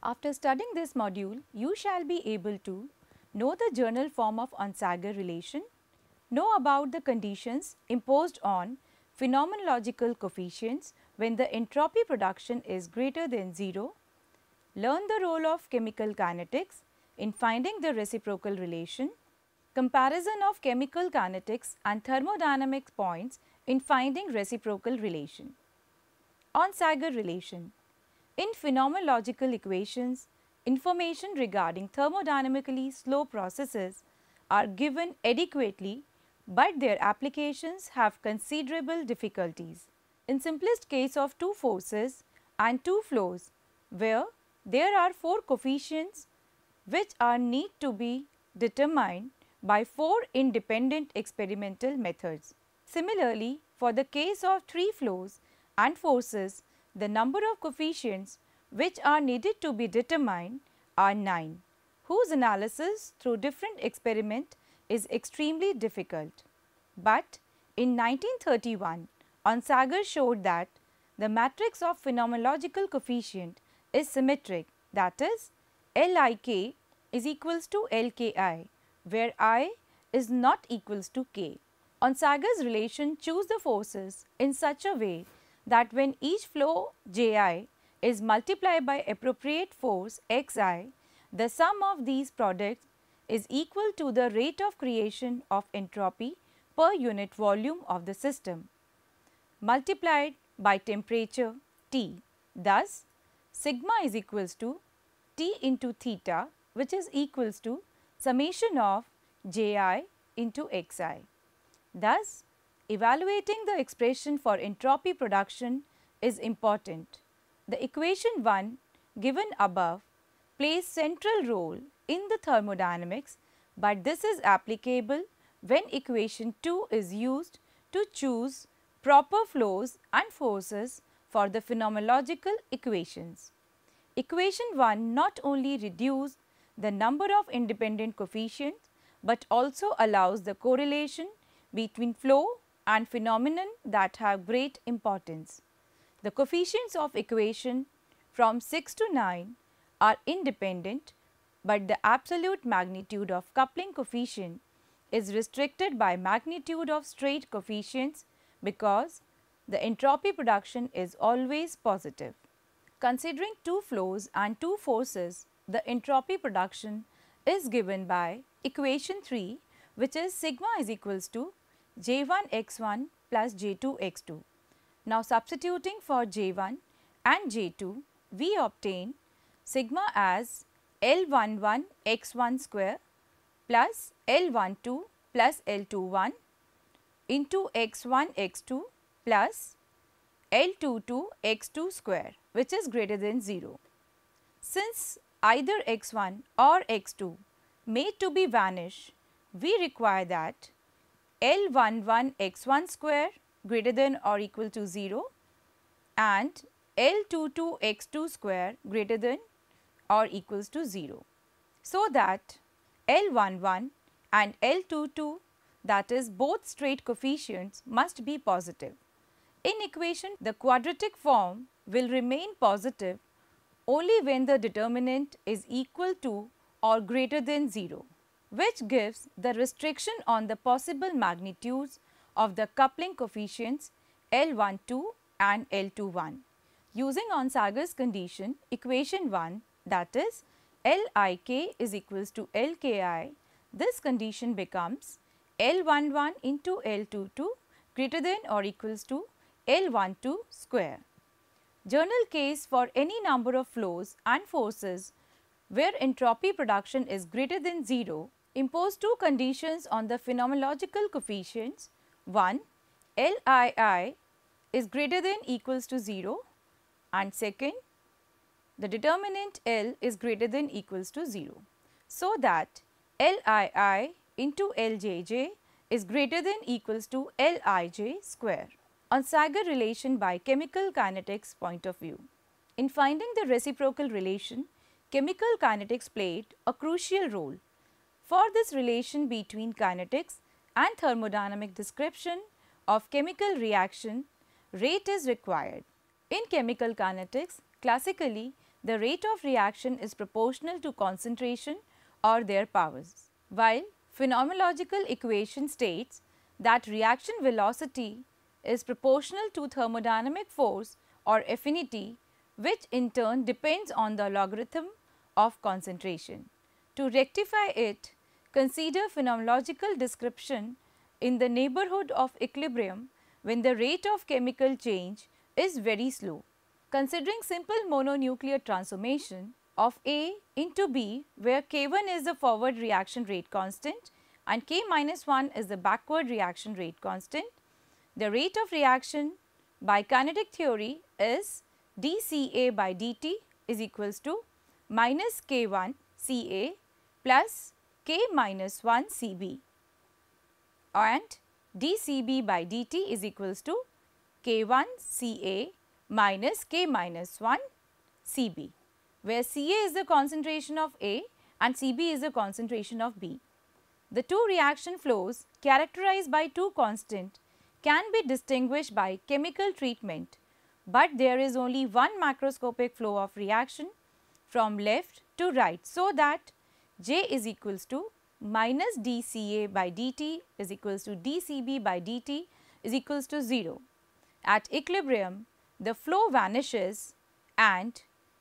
After studying this module, you shall be able to know the journal form of Onsager relation, know about the conditions imposed on phenomenological coefficients when the entropy production is greater than 0, learn the role of chemical kinetics in finding the reciprocal relation, comparison of chemical kinetics and thermodynamics points in finding reciprocal relation. Onsager relation. In phenomenological equations, information regarding thermodynamically slow processes are given adequately, but their applications have considerable difficulties. In simplest case of two forces and two flows, where there are four coefficients which are need to be determined by four independent experimental methods. Similarly, for the case of three flows and forces, the number of coefficients which are needed to be determined are 9, whose analysis through different experiment is extremely difficult. But in 1931, Onsager showed that the matrix of phenomenological coefficient is symmetric, that is Lik is equals to Lki, where I is not equals to k. Onsager's relation choose the forces in such a way that when each flow Ji is multiplied by appropriate force Xi, the sum of these products is equal to the rate of creation of entropy per unit volume of the system multiplied by temperature T. Thus, sigma is equals to T into theta, which is equals to summation of Ji into Xi. Thus, evaluating the expression for entropy production is important. The equation 1 given above plays central role in the thermodynamics, but this is applicable when equation 2 is used to choose proper flows and forces for the phenomenological equations. Equation 1 not only reduces the number of independent coefficients, but also allows the correlation between flow and phenomenon that have great importance. The coefficients of equation from 6 to 9 are independent, but the absolute magnitude of coupling coefficient is restricted by magnitude of straight coefficients because the entropy production is always positive. Considering two flows and two forces, the entropy production is given by equation 3, which is sigma is equals to J1 x1 plus J2 x2. Now, substituting for J1 and J2, we obtain sigma as L11 x1 square plus L12 plus L21 into x1 x2 plus L22 x2 square, which is greater than 0. Since either x1 or x2 made to be vanish, we require that L11 x1 square greater than or equal to 0 and L22 x2 square greater than or equals to 0. So that L11 and L22, that is both straight coefficients, must be positive. In equation, the quadratic form will remain positive only when the determinant is equal to or greater than 0, which gives the restriction on the possible magnitudes of the coupling coefficients L12 and L21. Using Onsager's condition, equation 1, that is Lik is equals to Lki, this condition becomes L11 into L22 greater than or equals to L12 square. Journal case for any number of flows and forces where entropy production is greater than 0, impose two conditions on the phenomenological coefficients. 1, Lii is greater than equals to 0, and second, the determinant L is greater than equals to 0. So that Lii into Ljj is greater than equals to Lij square. Onsager relation by chemical kinetics point of view. In finding the reciprocal relation, chemical kinetics played a crucial role. For this relation between kinetics and thermodynamic description of chemical reaction, rate is required. In chemical kinetics, classically the rate of reaction is proportional to concentration or their powers, while phenomenological equation states that reaction velocity is proportional to thermodynamic force or affinity, which in turn depends on the logarithm of concentration. To rectify it, consider phenomenological description in the neighborhood of equilibrium when the rate of chemical change is very slow. Considering simple mononuclear transformation of A into B, where K1 is the forward reaction rate constant and K minus 1 is the backward reaction rate constant, the rate of reaction by kinetic theory is dCA by dt is equals to minus K1 Ca plus K minus 1 Cb, and dCb by dt is equals to K1 Ca minus K minus 1 Cb, where Ca is the concentration of A and Cb is the concentration of B. The two reaction flows characterized by two constants can be distinguished by chemical treatment, but there is only one macroscopic flow of reaction from left to right, so that J is equals to minus dCA by dt is equals to dCb by dt is equals to 0. At equilibrium, the flow vanishes and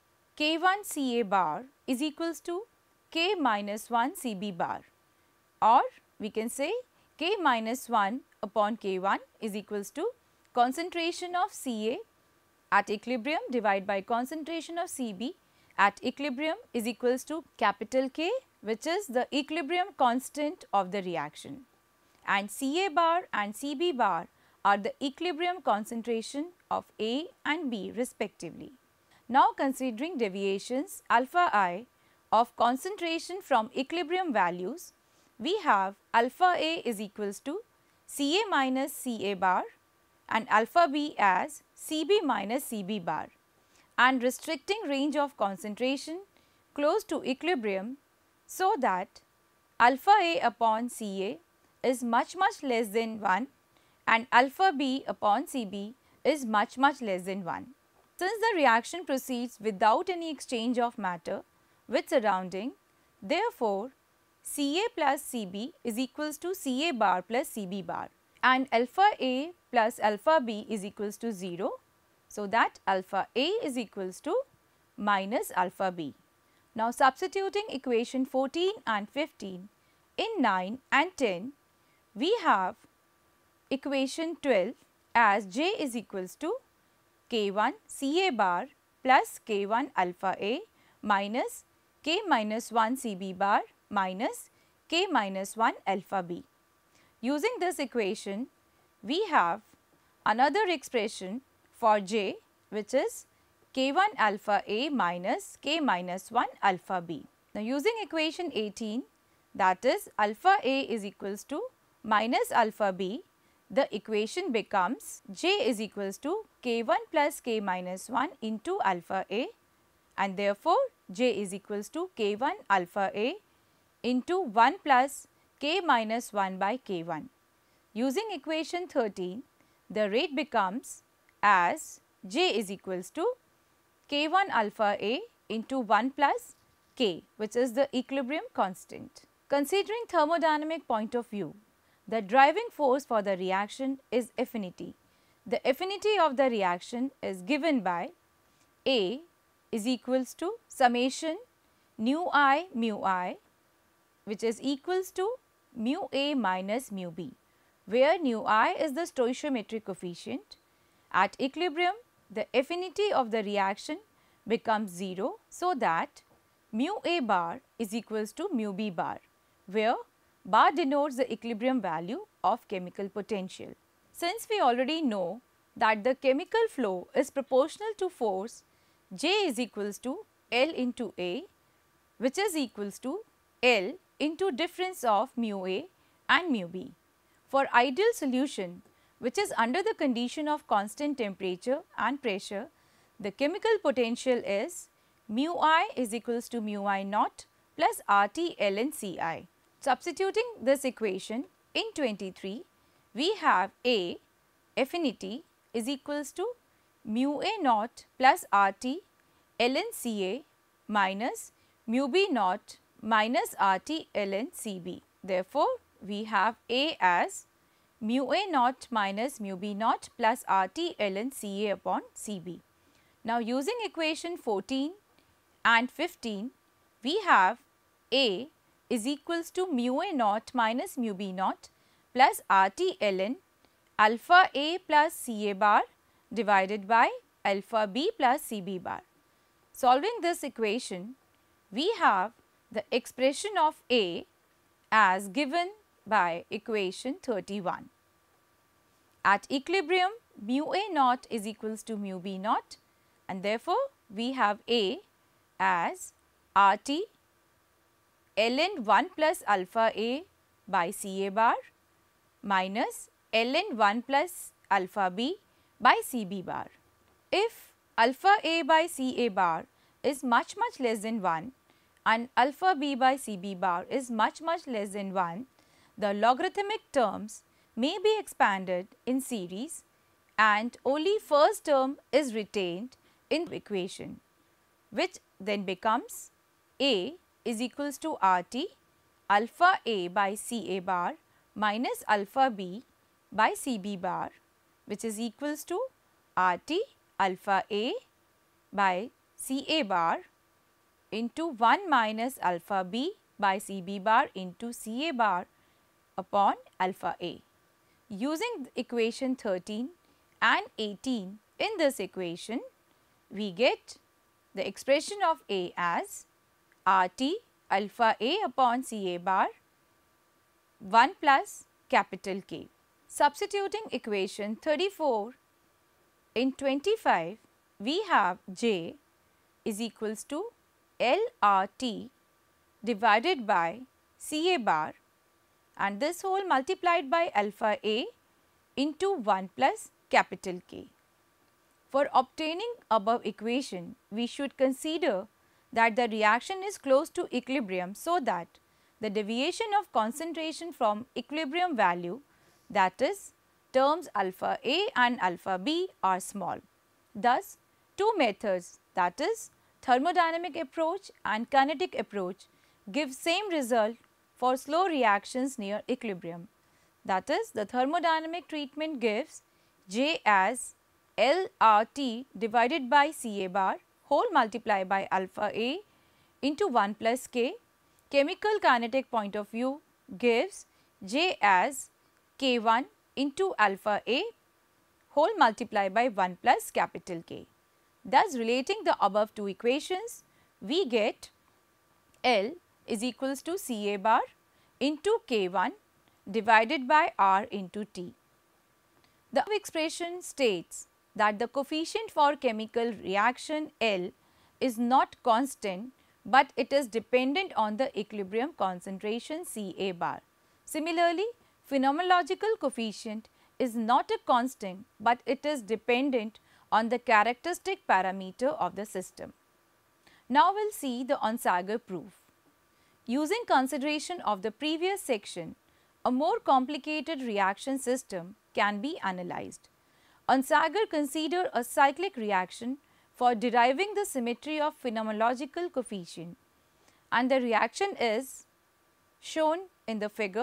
K1 Ca bar is equals to K minus 1 Cb bar, or we can say K minus 1 upon K1 is equals to concentration of Ca at equilibrium divided by concentration of Cb at equilibrium is equals to capital K, which is the equilibrium constant of the reaction, and Ca bar and Cb bar are the equilibrium concentration of A and B respectively. Now considering deviations alpha I of concentration from equilibrium values, we have alpha A is equals to Ca minus Ca bar and alpha B as Cb minus Cb bar, and restricting range of concentration close to equilibrium, so that alpha A upon Ca is much less than 1 and alpha B upon Cb is much less than 1. Since the reaction proceeds without any exchange of matter with surrounding, therefore, Ca plus Cb is equals to Ca bar plus Cb bar, and alpha A plus alpha B is equals to 0. So, that alpha A is equals to minus alpha B. Now, substituting equation 14 and 15 in 9 and 10, we have equation 12 as J is equals to K1 Ca bar plus K1 alpha A minus K minus 1 Cb bar minus K minus 1 alpha B. Using this equation, we have another expression for J, which is K1 alpha A minus K minus 1 alpha B. Now, using equation 18, that is alpha A is equals to minus alpha B, the equation becomes J is equals to K1 plus K minus 1 into alpha A, and therefore, J is equals to K1 alpha A into 1 plus K minus 1 by K1. Using equation 13, the rate becomes as J is equals to K1 alpha A into 1 plus K, which is the equilibrium constant. Considering thermodynamic point of view, the driving force for the reaction is affinity. The affinity of the reaction is given by A is equals to summation nu I, which is equals to mu A minus mu B, where nu I is the stoichiometric coefficient. At equilibrium, the affinity of the reaction becomes 0, so that mu A bar is equals to mu B bar, where bar denotes the equilibrium value of chemical potential. Since we already know that the chemical flow is proportional to force, J is equals to L into A, which is equals to L into difference of mu A and mu B. For ideal solution, which is under the condition of constant temperature and pressure, the chemical potential is mu I is equals to mu I naught plus RT ln Ci. Substituting this equation in 23, we have A affinity is equals to mu A naught plus RT ln Ca minus mu b naught minus RT ln Cb. Therefore, we have A as mu A naught minus mu B naught plus RT ln Ca upon Cb. Now, using equation 14 and 15, we have A is equals to mu A naught minus mu B naught plus RT ln alpha A plus Ca bar divided by alpha B plus Cb bar. Solving this equation, we have the expression of A as given by equation 31. At equilibrium, mu A naught is equals to mu B naught, and therefore, we have A as RT ln 1 plus alpha A by Ca bar minus ln 1 plus alpha B by Cb bar. If alpha A by Ca bar is much less than 1 and alpha B by Cb bar is much less than 1, the logarithmic terms may be expanded in series and only first term is retained in the equation, which then becomes A is equals to RT alpha A by Ca bar minus alpha B by Cb bar, which is equals to RT alpha A by Ca bar into 1 minus alpha B by Cb bar into Ca bar upon alpha A. Using equation 13 and 18 in this equation, we get the expression of A as RT alpha A upon Ca bar 1 plus capital K. Substituting equation 34 in 25, we have J is equals to LRT divided by Ca bar and this whole multiplied by alpha A into 1 plus capital K. For obtaining above equation, we should consider that the reaction is close to equilibrium so that the deviation of concentration from equilibrium value, that is terms alpha A and alpha B, are small. Thus, two methods, that is thermodynamic approach and kinetic approach, give same result for slow reactions near equilibrium. That is, the thermodynamic treatment gives J as LRT divided by Ca bar whole multiplied by alpha A into 1 plus K. Chemical kinetic point of view gives J as K1 into alpha A whole multiplied by 1 plus capital K. Thus, relating the above two equations, we get L is equals to Ca bar into K1 divided by R into T. The expression states that the coefficient for chemical reaction L is not constant, but it is dependent on the equilibrium concentration Ca bar. Similarly, phenomenological coefficient is not a constant, but it is dependent on the characteristic parameter of the system. Now, we will see the Onsager proof. Using consideration of the previous section, a more complicated reaction system can be analyzed. Onsager considered a cyclic reaction for deriving the symmetry of phenomenological coefficient, and the reaction is shown in the figure,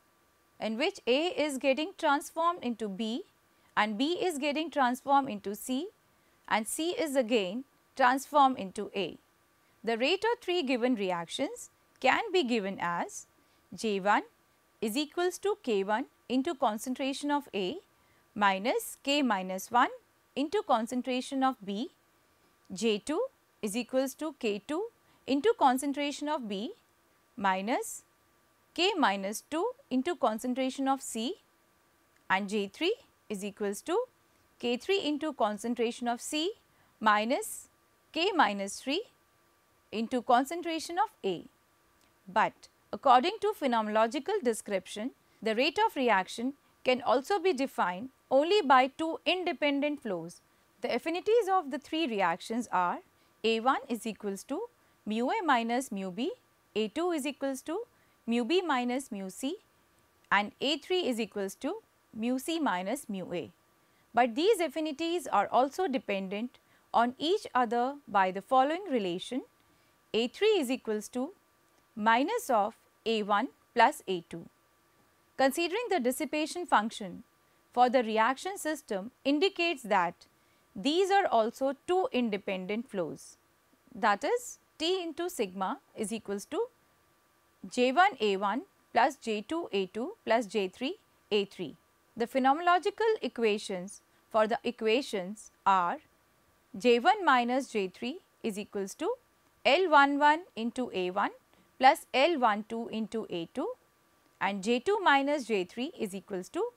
in which A is getting transformed into B and B is getting transformed into C and C is again transformed into A. The rate of three given reactions can be given as J1 is equals to K1 into concentration of A minus K minus 1 into concentration of B, J2 is equals to K2 into concentration of B minus K minus 2 into concentration of C, and J3 is equals to K3 into concentration of C minus K minus 3 into concentration of A. But according to phenomenological description, the rate of reaction can also be defined only by two independent flows. The affinities of the three reactions are A1 is equals to mu A minus mu B, A2 is equals to mu B minus mu C, and A3 is equals to mu C minus mu A. But these affinities are also dependent on each other by the following relation: A3 is equals to minus of A1 plus A2. Considering the dissipation function for the reaction system indicates that these are also two independent flows, that is T into sigma is equals to J1 A1 plus J2 A2 plus J3 A3. The phenomenological equations for the equations are J1 minus J3 is equals to L11 into A1 plus L12 into A2, and J2 minus J3 is equals to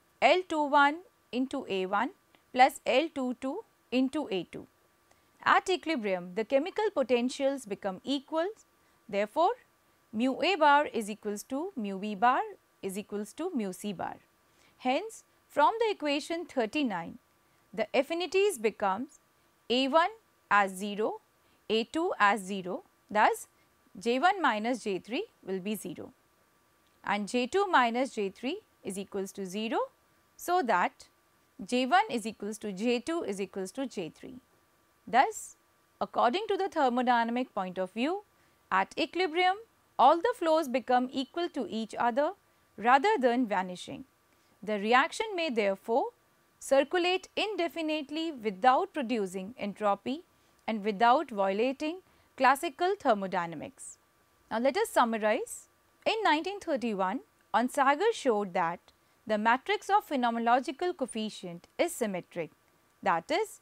L21 into A1 plus L22 into A2. At equilibrium, the chemical potentials become equal. Therefore, mu A bar is equals to mu B bar is equals to mu C bar. Hence, from the equation 39, the affinities becomes A1 as 0, A2 as 0, thus J1 minus J3 will be 0 and J2 minus J3 is equals to 0, so that J1 is equals to J2 is equals to J3. Thus, according to the thermodynamic point of view, at equilibrium all the flows become equal to each other rather than vanishing. The reaction may therefore circulate indefinitely without producing entropy and without violating classical thermodynamics. Now, let us summarize. In 1931, Onsager showed that the matrix of phenomenological coefficient is symmetric, that is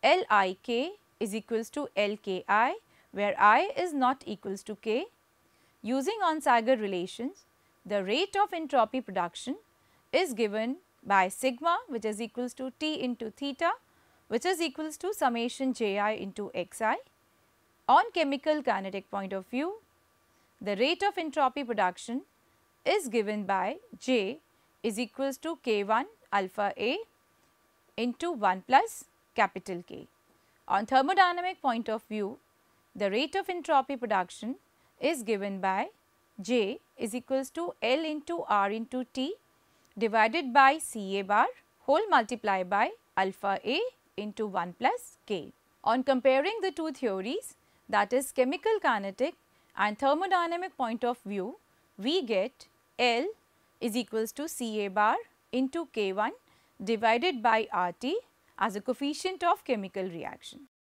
Lik is equals to Lki, where I is not equals to k. Using Onsager relations, the rate of entropy production is given by sigma, which is equals to T into theta, which is equals to summation Ji into Xi. On chemical kinetic point of view, the rate of entropy production is given by J is equals to K1 alpha A into 1 plus capital K. On thermodynamic point of view, the rate of entropy production is given by J is equals to L into R into T divided by Ca bar whole multiplied by alpha A into 1 plus K. On comparing the two theories, that is chemical kinetic and thermodynamic point of view, we get L is equals to Ca bar into K1 divided by RT as a coefficient of chemical reaction.